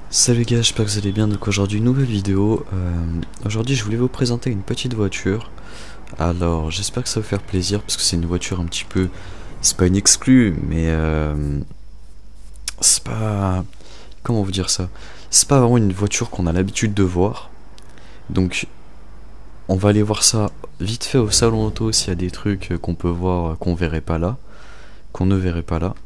Salut les gars, j'espère que vous allez bien. Donc aujourd'hui, nouvelle vidéo. Aujourd'hui, je voulais vous présenter une petite voiture. Alors, j'espère que ça va vous faire plaisir parce que c'est une voiture un petit peu. C'est pas une exclue, mais c'est pas. Comment vous dire ça? C'est pas vraiment une voiture qu'on a l'habitude de voir. Donc, on va aller voir ça vite fait au salon auto s'il y a des trucs qu'on peut voir qu'on verrait pas là, qu'on ne verrait pas là.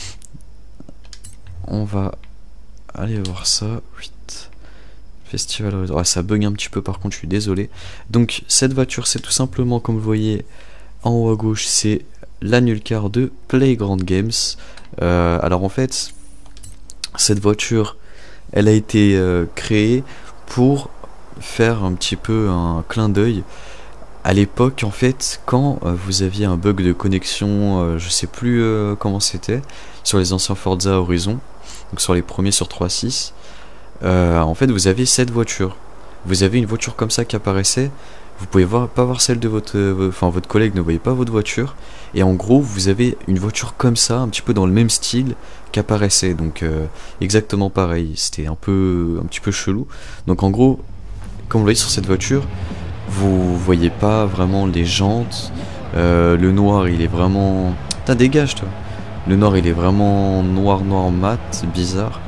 On va aller voir ça. Vite. Festival. Ah, ça bug un petit peu par contre, je suis désolé. Donc cette voiture, c'est tout simplement, comme vous voyez en haut à gauche, c'est la nulle car de Playground Games. Alors en fait, cette voiture, elle a été créée pour faire un petit peu un clin d'œil à l'époque, en fait, quand vous aviez un bug de connexion, je sais plus comment c'était, sur les anciens Forza Horizon, donc sur les premiers sur 3.6. En fait, vous avez cette voiture. Vous avez une voiture comme ça qui apparaissait. Vous pouvez pas voir celle de votre collègue ne voyait pas votre voiture. Et en gros, vous avez une voiture comme ça, un petit peu dans le même style qu'apparaissait. Donc exactement pareil. C'était un petit peu chelou. Donc en gros, comme vous voyez sur cette voiture, vous voyez pas vraiment les jantes. Le noir, il est vraiment. Putain, dégage toi. Le noir, il est vraiment noir mat, bizarre.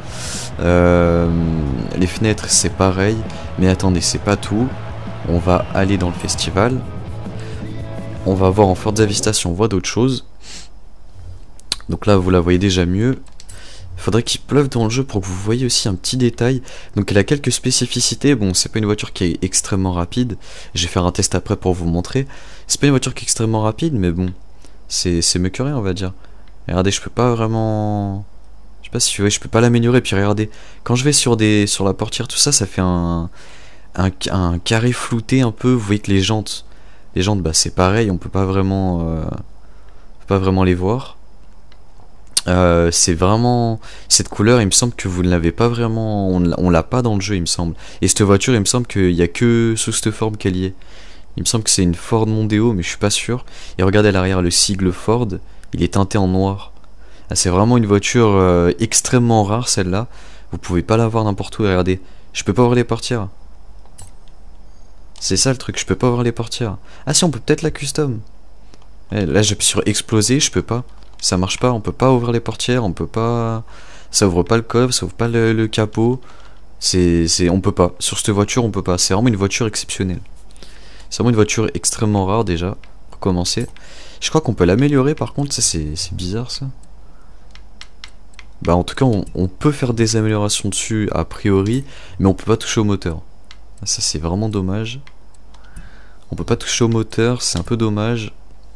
Les fenêtres, c'est pareil. Mais attendez, c'est pas tout. On va aller dans le festival. On va voir en Forza Vista si on voit d'autres choses. Donc là, vous la voyez déjà mieux. Il faudrait qu'il pleuve dans le jeu pour que vous voyez aussi un petit détail. Donc elle a quelques spécificités. Bon, c'est pas une voiture qui est extrêmement rapide. Je vais faire un test après pour vous montrer. C'est pas une voiture qui est extrêmement rapide, mais bon, c'est mieux que rien, on va dire. Regardez, je peux pas vraiment. Je sais pas si vous voyez, je peux pas l'améliorer. Puis regardez, quand je vais sur la portière, tout ça, ça fait un carré flouté un peu. Vous voyez que les jantes, bah c'est pareil, on peut pas vraiment les voir. C'est vraiment cette couleur, il me semble que vous ne l'avez pas vraiment, on l'a pas dans le jeu, il me semble. Et cette voiture, il me semble qu'il y a que sous cette forme qu'elle y est. Il me semble que c'est une Ford Mondeo, mais je suis pas sûr. Et regardez à l'arrière, le sigle Ford, il est teinté en noir. Ah, c'est vraiment une voiture extrêmement rare, celle-là. Vous pouvez pas la voir n'importe où. Et regardez, je peux pas ouvrir les portières. C'est ça le truc, je peux pas ouvrir les portières. Ah si, on peut peut-être la custom. Là, j'appuie sur exploser, je peux pas. Ça marche pas, on peut pas ouvrir les portières, on peut pas. Ça ouvre pas le coffre, ça ouvre pas le capot. On peut pas. Sur cette voiture, on peut pas. C'est vraiment une voiture exceptionnelle. C'est vraiment une voiture extrêmement rare déjà. Pour commencer. Je crois qu'on peut l'améliorer par contre, ça c'est bizarre ça. Bah en tout cas, on peut faire des améliorations dessus a priori, mais on peut pas toucher au moteur. Ça c'est vraiment dommage. On peut pas toucher au moteur, c'est un peu dommage.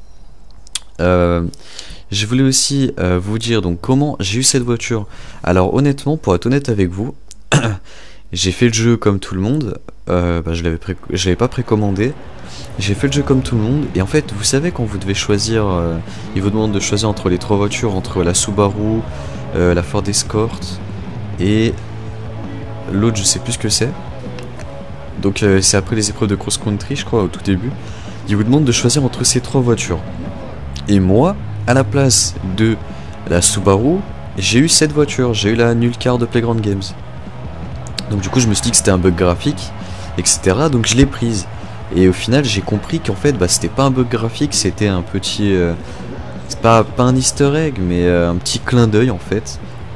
Je voulais aussi vous dire donc comment j'ai eu cette voiture. Alors honnêtement, pour être honnête avec vous, j'ai fait le jeu comme tout le monde. Je l'avais pas précommandé. J'ai fait le jeu comme tout le monde. Et en fait, vous savez quand vous devez choisir, il vous demande de choisir entre les trois voitures, entre la Subaru, la Ford Escort et l'autre, je sais plus ce que c'est. Donc c'est après les épreuves de cross country, je crois, au tout début. Il vous demande de choisir entre ces trois voitures. Et moi, à la place de la Subaru, j'ai eu cette voiture, j'ai eu la nulle car de Playground Games. Donc du coup je me suis dit que c'était un bug graphique, etc. Donc je l'ai prise. Et au final j'ai compris qu'en fait c'était pas un bug graphique, c'était un petit... c'est pas un easter egg, mais un petit clin d'œil en fait.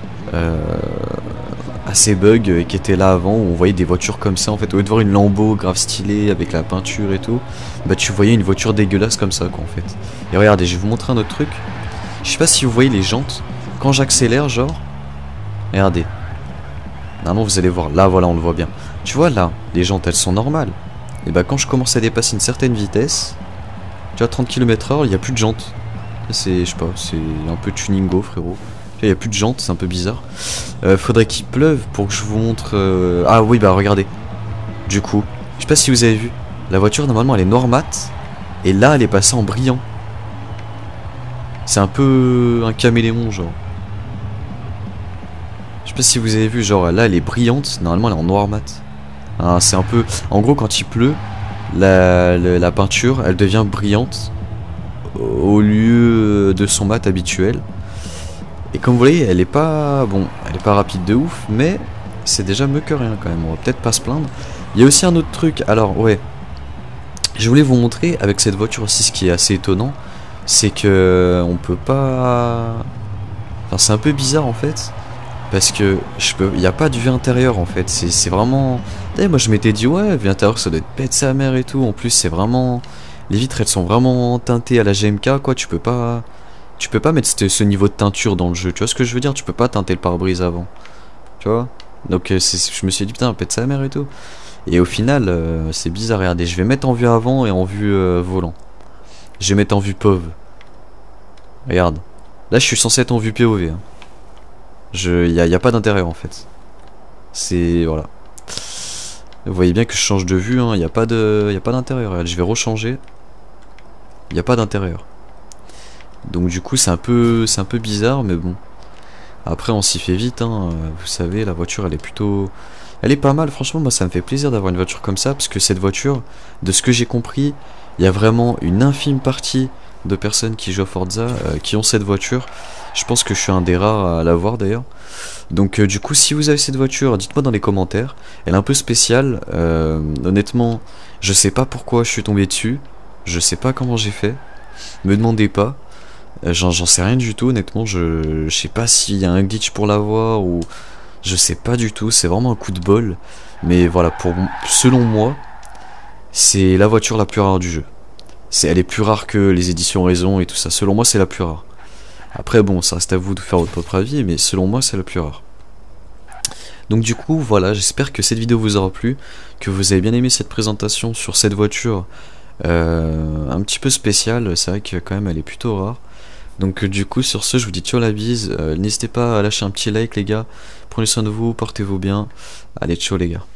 À ces bugs qui étaient là avant, où on voyait des voitures comme ça en fait. Au lieu de voir une Lambo grave stylée avec la peinture et tout, tu voyais une voiture dégueulasse comme ça quoi en fait. Et regardez, je vais vous montrer un autre truc. Je sais pas si vous voyez les jantes. Quand j'accélère genre, regardez. Normalement vous allez voir, là voilà on le voit bien. Tu vois là, les jantes elles sont normales. Et quand je commence à dépasser une certaine vitesse, tu vois 30 km/h, il n'y a plus de jantes. C'est, je sais pas, c'est un peu tuningo frérot. Il n'y a plus de jantes, c'est un peu bizarre. Faudrait qu'il pleuve pour que je vous montre... Ah oui, regardez. Du coup, je sais pas si vous avez vu. La voiture, normalement, elle est noire mat. Et là, elle est passée en brillant. C'est un peu un caméléon, genre. Je sais pas si vous avez vu, genre là, elle est brillante. Normalement, elle est en noir mat. Ah, c'est un peu... En gros, quand il pleut, la peinture, elle devient brillante au lieu de son mat habituel. Et comme vous voyez, elle est pas rapide de ouf, mais c'est déjà mieux que rien quand même, on va peut-être pas se plaindre. Il y a aussi un autre truc, alors ouais, je voulais vous montrer avec cette voiture aussi ce qui est assez étonnant, c'est que on peut pas... Enfin c'est un peu bizarre en fait, parce que il n'y a pas de vue intérieure en fait, c'est vraiment... Et moi je m'étais dit ouais, vue intérieure ça doit être bête sa mère et tout, en plus c'est vraiment... Les vitres elles sont vraiment teintées à la GMK quoi, tu peux pas mettre ce niveau de teinture dans le jeu, tu vois ce que je veux dire, tu peux pas teinter le pare-brise avant, tu vois. Donc je me suis dit putain pète sa mère et tout. Et au final c'est bizarre, regardez, je vais mettre en vue avant et en vue volant. Je vais mettre en vue POV. Regarde. Là je suis censé être en vue POV hein. Y a pas d'intérieur en fait. C'est... voilà. Vous voyez bien que je change de vue, hein. Y a pas d'intérieur. Je vais rechanger. Y a pas d'intérieur. Donc du coup c'est un peu bizarre, mais bon. Après on s'y fait vite, hein. Vous savez, la voiture elle est plutôt... Elle est pas mal, franchement moi ça me fait plaisir d'avoir une voiture comme ça, parce que cette voiture, de ce que j'ai compris, il y a vraiment une infime partie de personnes qui jouent à Forza qui ont cette voiture. Je pense que je suis un des rares à l'avoir d'ailleurs. Donc du coup si vous avez cette voiture, dites-moi dans les commentaires. Elle est un peu spéciale, honnêtement je sais pas pourquoi je suis tombé dessus. Je sais pas comment j'ai fait. Me demandez pas. J'en sais rien du tout honnêtement. Je sais pas s'il y a un glitch pour l'avoir ou... Je sais pas du tout, c'est vraiment un coup de bol. Mais voilà, selon moi, c'est la voiture la plus rare du jeu. Elle est plus rare que les éditions Raison et tout ça. Selon moi, c'est la plus rare. Après, bon, ça reste à vous de faire votre propre avis, mais selon moi, c'est la plus rare. Donc du coup, voilà, j'espère que cette vidéo vous aura plu, que vous avez bien aimé cette présentation sur cette voiture un petit peu spéciale. C'est vrai que quand même, elle est plutôt rare. Donc du coup, sur ce, je vous dis ciao la bise. N'hésitez pas à lâcher un petit like, les gars. Prenez soin de vous, portez-vous bien. Allez, ciao les gars.